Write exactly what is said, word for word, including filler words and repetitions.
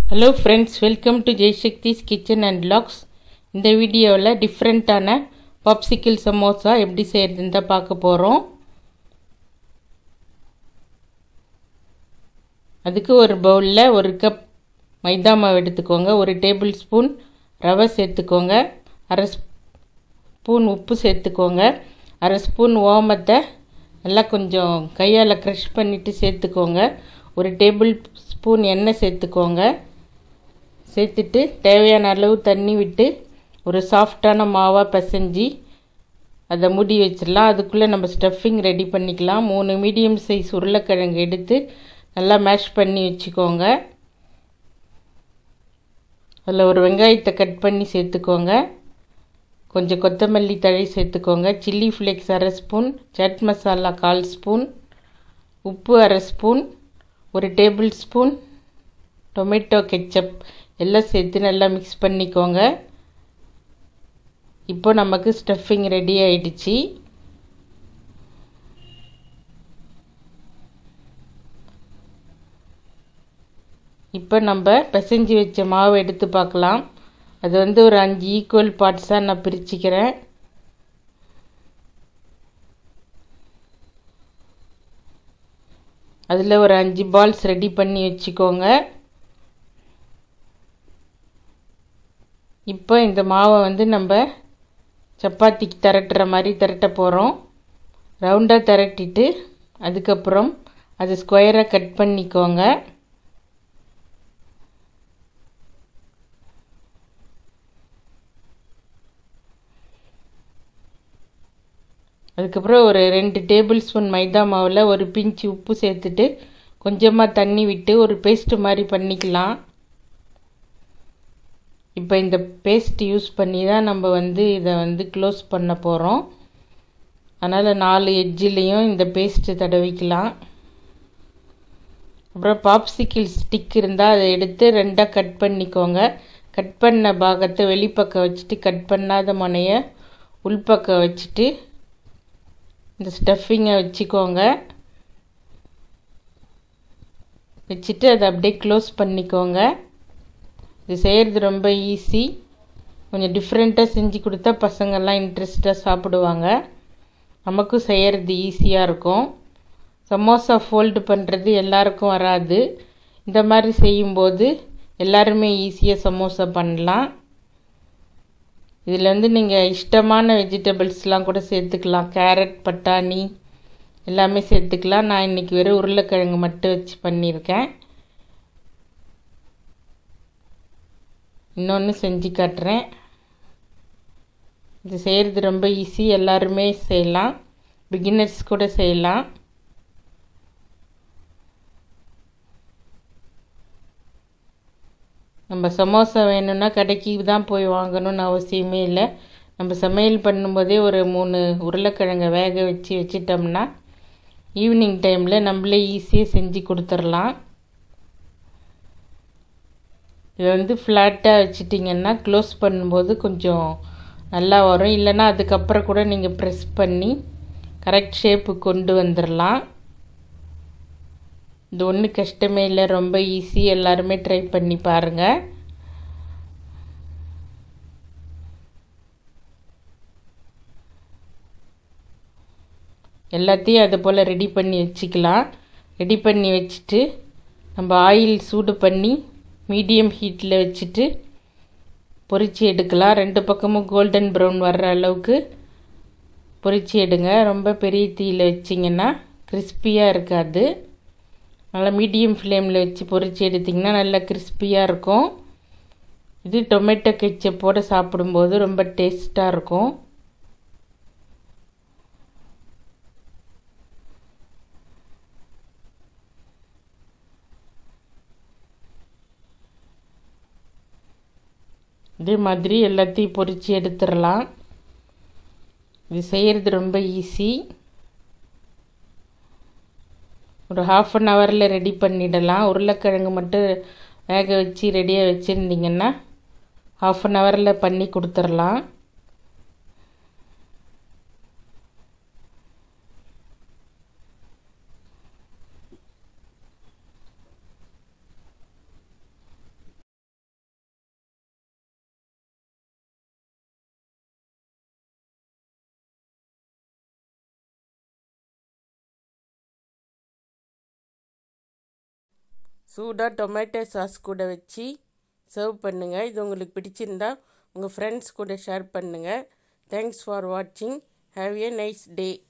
Hello friends, welcome to Jayshakti's Kitchen and Vlogs. இந்த வீடியோவில் டிஃப்ரெண்ட்டான பாப்சிக்கிள் சமோசா எப்படி செய்யறதுன்னு தான் பார்க்க போகிறோம். அதுக்கு ஒரு பவுலில் ஒரு கப் மைதா மாவு எடுத்துக்கோங்க, ஒரு டேபிள் ஸ்பூன் ரவை சேர்த்துக்கோங்க, அரை ஸ்பூன் உப்பு சேர்த்துக்கோங்க, அரை ஸ்பூன் ஓமத்தை நல்லா கொஞ்சம் கையால் க்ரஷ் பண்ணிவிட்டு சேர்த்துக்கோங்க, ஒரு டேபிள் ஸ்பூன் எண்ணெய் சேர்த்துக்கோங்க. சேர்த்துட்டு தேவையான அளவு தண்ணி விட்டு ஒரு சாஃப்டான மாவாக பிசைஞ்சி அதை மூடி வச்சிடலாம். அதுக்குள்ளே நம்ம ஸ்டஃபிங் ரெடி பண்ணிக்கலாம். மூணு மீடியம் சைஸ் உருளைக்கிழங்கு எடுத்து நல்லா மேஷ் பண்ணி வச்சுக்கோங்க. அதில் ஒரு வெங்காயத்தை கட் பண்ணி சேர்த்துக்கோங்க, கொஞ்சம் கொத்தமல்லி தழை சேர்த்துக்கோங்க, சில்லி ஃப்ளேக்ஸ் அரை ஸ்பூன், சாட் மசாலா கால் ஸ்பூன், உப்பு அரை ஸ்பூன், ஒரு டேபிள் ஸ்பூன் டொமேட்டோ கெச்சப் எல்லாம் சேர்த்து நல்லா மிக்ஸ் பண்ணிக்கோங்க. இப்போ நமக்கு ஸ்டஃபிங் ரெடி ஆயிடுச்சு. இப்போ நம்ம பிசைஞ்சு வச்ச மாவு எடுத்து பார்க்கலாம். அது வந்து ஒரு அஞ்சு ஈக்குவல் பார்ட்ஸாக நான் பிரிச்சுக்கிறேன். அதில் ஒரு அஞ்சு பால்ஸ் ரெடி பண்ணி வச்சுக்கோங்க. இப்போ இந்த மாவை வந்து நம்ம சப்பாத்திக்கு திரட்டுற மாதிரி திரட்ட போகிறோம். ரவுண்டாக திரட்டிட்டு அதுக்கப்புறம் அது ஸ்கொயராக கட் பண்ணிக்கோங்க. அதுக்கப்புறம் ஒரு ரெண்டு டேபிள் ஸ்பூன் மைதா மாவில் ஒரு பிஞ்சு உப்பு சேர்த்துட்டு கொஞ்சமாக தண்ணி விட்டு ஒரு பேஸ்ட்டு மாதிரி பண்ணிக்கலாம். இப்போ இந்த பேஸ்ட் யூஸ் பண்ணி தான் நம்ம வந்து இதை வந்து க்ளோஸ் பண்ண போகிறோம். அதனால் நாலு எட்ஜிலையும் இந்த பேஸ்ட்டு தடவிக்கலாம். அப்புறம் பாப்சிக்கிள் ஸ்டிக் இருந்தால் அதை எடுத்து ரெண்டாக கட் பண்ணிக்கோங்க. கட் பண்ண பாகத்தை வெளிப்பக்கம் வச்சுட்டு கட் பண்ணாத முனையை உள்பக்கம் வச்சுட்டு இந்த ஸ்டஃபிங்கை வச்சுக்கோங்க. வச்சுட்டு அதை அப்படியே க்ளோஸ் பண்ணிக்கோங்க. இது செய்கிறது ரொம்ப ஈஸி. கொஞ்சம் டிஃப்ரெண்ட்டாக செஞ்சு கொடுத்தா பசங்கள்லாம் இன்ட்ரெஸ்டாக சாப்பிடுவாங்க. நமக்கும் செய்கிறது ஈஸியாக இருக்கும். சமோசா ஃபோல்டு பண்ணுறது எல்லாருக்கும் வராது. இந்த மாதிரி செய்யும்போது எல்லாருமே ஈஸியாக சமோசா பண்ணலாம். இதில் வந்து நீங்கள் இஷ்டமான வெஜிடபிள்ஸ்லாம் கூட சேர்த்துக்கலாம். கேரட், பட்டாணி எல்லாமே சேர்த்துக்கலாம். நான் இன்றைக்கி வெறும் உருளைக்கிழங்கு மட்டும் வச்சு பண்ணியிருக்கேன். இன்னொன்று செஞ்சு காட்டுறேன். இது செய்கிறது ரொம்ப ஈஸி, எல்லாருமே செய்யலாம், பிகினர்ஸ் கூட செய்யலாம். நம்ம சமோசா வேணும்னா கடைக்கு தான் போய் வாங்கணும்னு அவசியமே இல்லை. நம்ம சமையல் பண்ணும்போதே ஒரு மூணு உருளைக்கிழங்கை வேக வச்சு வச்சிட்டோம்னா ஈவினிங் டைமில் நம்மளே ஈஸியாக செஞ்சு கொடுத்துடலாம். இதை வந்து ஃப்ளாட்டாக வச்சிட்டிங்கன்னா க்ளோஸ் பண்ணும்போது கொஞ்சம் நல்லா வரும். இல்லைன்னா அதுக்கப்புறம் கூட நீங்கள் ப்ரெஸ் பண்ணி கரெக்ட் ஷேப்பு கொண்டு வந்துடலாம். இது ஒன்றும் கஷ்டமே இல்லை, ரொம்ப ஈஸி. எல்லாருமே ட்ரை பண்ணி பாருங்கள். எல்லாத்தையும் அது போல் ரெடி பண்ணி வச்சுக்கலாம். ரெடி பண்ணி வச்சுட்டு நம்ம ஆயில் சூடு பண்ணி மீடியம் ஹீட்டில் வச்சுட்டு பொரிச்சு எடுக்கலாம். ரெண்டு பக்கமும் கோல்டன் ப்ரௌன் வர்ற அளவுக்கு பொரிச்சு எடுங்க. ரொம்ப பெரிய தீயில் வச்சிங்கன்னா கிறிஸ்பியாக இருக்காது. நல்லா மீடியம் ஃப்ளேமில் வச்சு பொரிச்சு எடுத்திங்கன்னா நல்லா கிறிஸ்பியாக இருக்கும். இது டொமேட்டோ கெச்சப்போடு சாப்பிடும்போது ரொம்ப டேஸ்ட்டாக இருக்கும். இதே மாதிரி எல்லாத்தையும் பொரித்து எடுத்துடலாம். இது செய்கிறது ரொம்ப ஈஸி. ஒரு ஹாஃப் அன் ஹவரில் ரெடி பண்ணிடலாம். உருளைக்கிழங்கு மட்டும் வேக வச்சு ரெடியாக வச்சுருந்திங்கன்னா ஹாஃப் அன் ஹவரில் பண்ணி கொடுத்துடலாம். சூடாக டொமேட்டோ சாஸ் கூட வச்சு சர்வ் பண்ணுங்கள். இது உங்களுக்கு பிடிச்சிருந்தா உங்கள் ஃப்ரெண்ட்ஸ் கூட ஷேர் பண்ணுங்கள். தேங்க்ஸ் ஃபார் வாட்சிங். Have a nice day.